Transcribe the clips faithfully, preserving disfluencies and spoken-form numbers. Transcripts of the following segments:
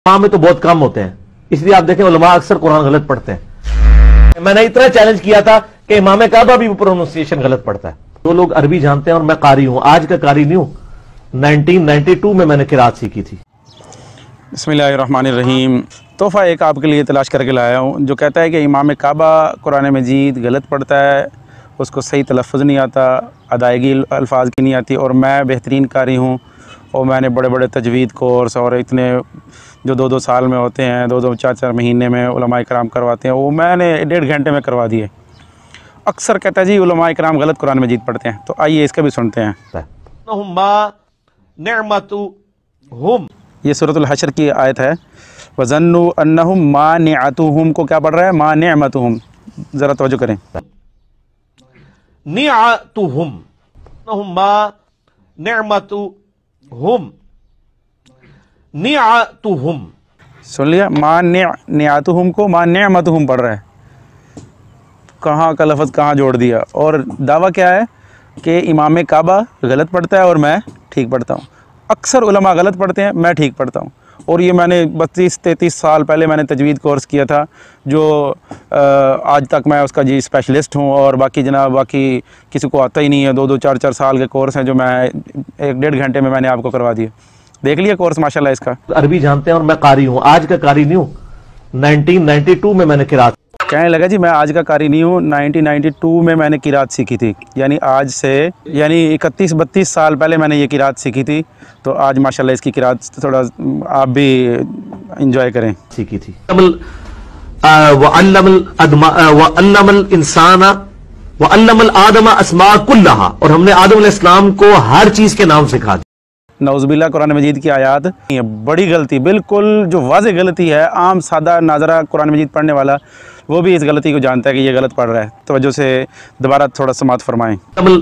उलमा में तो बहुत कम होते हैं, इसलिए आप देखें उलमा अक्सर कुरान गलत पढ़ते हैं। मैंने इतना चैलेंज किया था कि इमाम काबा भी प्रोनाउंसिएशन गलत पढ़ता है। जो लोग अरबी जानते हैं, और मैं कारी हूं, आज का कारी नहीं हूं, नाइनटीन नाइंटी टू में मैंने किरात सीखी थी। बिस्मिल्लाहिर्रहमानिर्रहीम। तोहफ़ा एक आपके लिए तलाश करके लाया हूँ जो कहता है कि इमाम काबा कुरान मजीद गलत पढ़ता है, उसको सही तलफ़्फ़ुज़ नहीं आता, अदायगी अल्फाज की नहीं आती, और मैं बेहतरीन कारी हूँ और मैंने बड़े बड़े तजवीद कोर्स और इतने जो दो दो साल में होते हैं, दो दो चार चार महीने में उलमाए कराम करवाते हैं, वो मैंने डेढ़ घंटे में करवा दिए। अक्सर कहता है जी उलमाए कराम गलत कुरान मजीद पढ़ते हैं, तो आइए इसका भी सुनते हैं। ये सूरतुल हशर की आयत है। वज़न्नु अन्नहुम मानिअतुहुम को क्या पढ़ रहा है? मानिअतुहुम। ज़रा तवज्जो करें। निअतुहुम निअमतुहुम निअतुहुम, सुन लिया? मानिअतुहुम को मानिअतुहुम पढ़ रहा है। कहाँ का लफ्ज़ कहाँ जोड़ दिया। और दावा क्या है कि इमाम काबा गलत पढ़ता है और मैं ठीक पढ़ता हूँ। अक्सर उलमा गलत पढ़ते हैं, मैं ठीक पढ़ता हूँ। और ये मैंने बत्तीस तैंतीस साल पहले मैंने तजवीद कोर्स किया था, जो आ, आज तक मैं उसका जी स्पेशलिस्ट हूँ। और बाकी जनाब बाकी किसी को आता ही नहीं है। दो दो चार चार साल के कोर्स हैं जो मैं एक डेढ़ घंटे में मैंने आपको करवा दिए। देख लिया कोर्स माशाल्लाह इसका। अरबी जानते हैं और मैं कारी हूँ, आज का कारी नहीं हूँ, नाइनटीन नाइंटी टू में मैंने किरात। कहने लगा जी मैं आज का कारी नहीं हूँ, नाइनटीन नाइंटी टू में मैंने किरात सीखी थी, यानी आज से यानी इकतीस बत्तीस साल पहले मैंने ये किरात सीखी थी। तो आज माशाल्लाह इसकी किरात थोड़ा आप भी इंजॉय करें। सीखी थी। वअल्लमल इंसाना वअल्लमल आदमा अस्मा कुल्लहा, और हमने आदम अलैहिस्सलाम को हर चीज के नाम सिखा दिया। नौज़ुबिल्लाह कुरान मजीद की आयत ये बड़ी गलती, बिल्कुल जो वाज़ेह गलती है। आम सादा नाजरा कुरान मजीद पढ़ने वाला वो भी इस गलती को जानता है कि ये गलत पढ़ रहा है। तो वजह से दोबारा थोड़ा समात फरमाएं।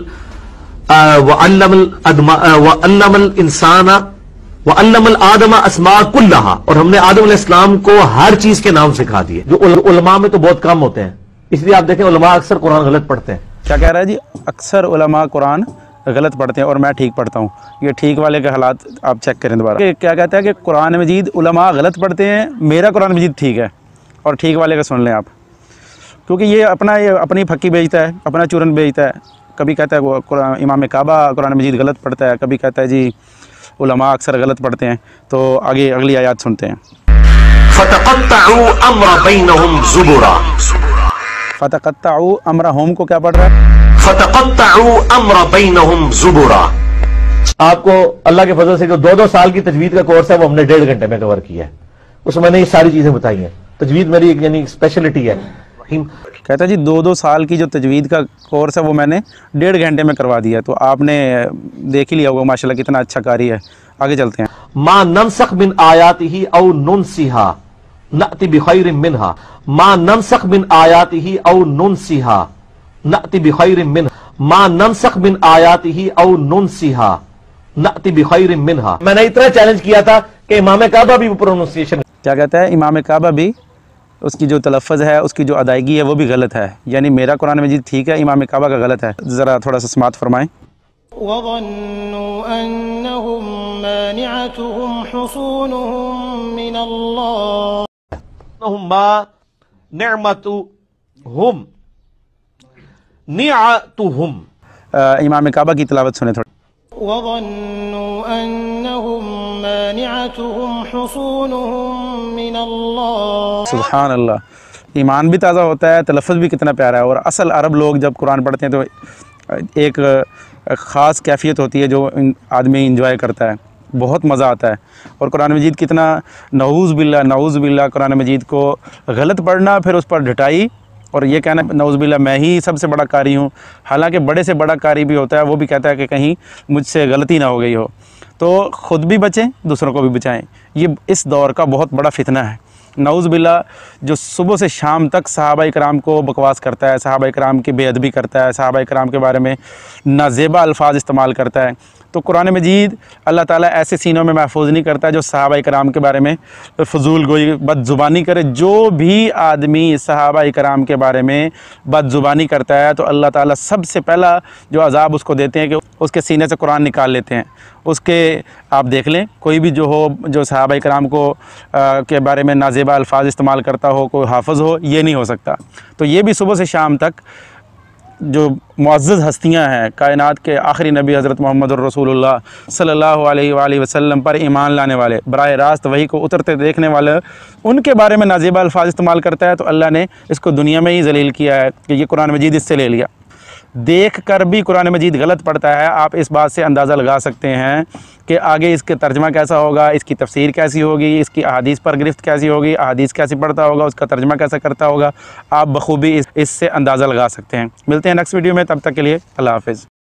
वअल्लमल इंसाना वअल्लमल आदमा अस्मा कुल्लहा, और हमने आदम अलैहिस्सलाम को हर चीज के नाम सिखा दिए। जो उलमा में तो बहुत कम होते हैं, इसलिए आप देखें उलमा अक्सर कुरान गलत पढ़ते हैं। क्या कह रहा है जी? अक्सर उलमा कुरान गलत पढ़ते हैं और मैं ठीक पढ़ता हूँ। ये ठीक वाले के हालात आप चेक करें दोबारा। क्या कहता है कि कुरान मजीद उलमा गलत पढ़ते हैं, मेरा कुरान मजीद ठीक है। और ठीक वाले का सुन लें आप, क्योंकि ये अपना ये अपनी फक्की बेचता है, अपना चूरन बेचता है। कभी कहता है वो इमाम काबा कुरान मजीद गलत पढ़ता है, कभी कहता है जी उलमा अक्सर गलत पढ़ते हैं। तो आगे अगली आयत सुनते हैं। फतक़त्तअू अम्र बैनहुम ज़ुबुरा, फतक़त्तअू अम्रहुम को क्या पढ़ रहा है? फतक़त्तअू अम्र बैनहुम ज़ुबुरा। आपको अल्लाह के फजल से जो दो दो साल की तजवीद का कोर्स है वो हमने डेढ़ घंटे में कवर किया है। उसमें मैंने ये सारी चीजें बताई हैं। तजवीद मेरी एक यानी स्पेशलिटी है। कहता है जी दो दो साल की जो तजवीद का कोर्स है वो मैंने डेढ़ घंटे में करवा दिया। तो आपने देख ही लिया होगा माशाल्लाह कितना अच्छा कारी है। आगे चलते हैं। मा ननसख मिन आयातिही औ नुनसिहा नअति बिखैरिम मिनहा, मा ननसख मिन आयातिही औ नुनसिहा नअति बिखैरिम मिनहा, मा ननसख मिन आयातिही औ नुनसिहा नअति बिखैरिम मिनहा। मैंने इतना चैलेंज किया था कि इमाम काबा भी प्रोनाउंसिएशन, क्या कहता है? इमाम काबा भी उसकी जो तलफ़्फ़ुज़ है, उसकी जो अदायगी है वो भी गलत है। यानी मेरा कुरान मजीद ठीक है, इमाम काबा का गलत है। ज़रा थोड़ा सा समात फरमाएं। वज़न्नु अन्नहुम मानिअतुहुम हुसूनुहुम मिनल्लाह निअमतुहुम निअतुहुम। इमाम काबा की तिलावत सुने थोड़ी। वज़न्नु अन्नहुम मानिअतुहुम हुसूनुहुम मिनल्लाह। सुभान अल्लाह। ईमान भी ताज़ा होता है, तलफ़्फ़ुज़ भी कितना प्यारा है। और असल अरब लोग जब कुरान पढ़ते हैं तो एक ख़ास कैफियत होती है जो आदमी इंजॉय करता है, बहुत मज़ा आता है। और कुरान मजीद कितना नऊज़ बिल्ला नऊज़ बिल्ला कुरान मजीद को गलत पढ़ना, फिर उस पर ढटाई और ये कहना नऊज़ बिल्ला मैं ही सबसे बड़ा कारी हूँ। हालांकि बड़े से बड़ा कारी भी होता है, वो भी कहता है कि कहीं मुझसे गलती ना हो गई हो। तो ख़ुद भी बचें, दूसरों को भी बचाएं। ये इस दौर का बहुत बड़ा फितना है। नऊज़ बिल्ला जो सुबह से शाम तक सहाबाए कराम को बकवास करता है, सहाबाए कराम की बेअदबी करता है, सहाबाए कराम के बारे में नाज़ेबा अल्फाज इस्तेमाल करता है, तो कुरान मजीद अल्लाह ताला ऐसे सीनों में महफूज नहीं करता जो सहाबा कराम के बारे में फजूल गोई बदजुबानी करे। जो भी आदमी सहाबा कराम के बारे में बदजुबानी करता है तो अल्लाह ताला सबसे पहला जो अजाब उसको देते हैं कि उसके सीने से कुरान निकाल लेते हैं। उसके आप देख लें, कोई भी जो हो जो सहाबा कराम को आ, के बारे में नाजेबा अल्फाज इस्तेमाल करता हो, कोई हाफिज़ हो, ये नहीं हो सकता। तो ये भी सुबह से शाम तक जो मुअज़्ज़ज़ हस्तियां हैं, कायनात के आखिरी नबी हज़रत मोहम्मद रसूलुल्लाह सल्लल्लाहु अलैहि वसल्लम पर ईमान लाने वाले, बराह रास्त वही को उतरते देखने वाले, उनके बारे में नाजेबा अल्फाज इस्तेमाल करता है तो अल्लाह ने इसको दुनिया में ही जलील किया है कि ये कुरान मजीद इससे ले लिया। देख कर भी कुरान मजीद गलत पढ़ता है, आप इस बात से अंदाज़ा लगा सकते हैं कि आगे इसके तर्जमा कैसा होगा, इसकी तफसीर कैसी होगी, इसकी अहादीस पर गिरफ्त कैसी होगी, अहादीस कैसी पढ़ता होगा, उसका तर्जमा कैसा करता होगा, आप बखूबी इस, इससे अंदाज़ा लगा सकते हैं। मिलते हैं नेक्स्ट वीडियो में, तब तक के लिए अल्लाह हाफ़िज़।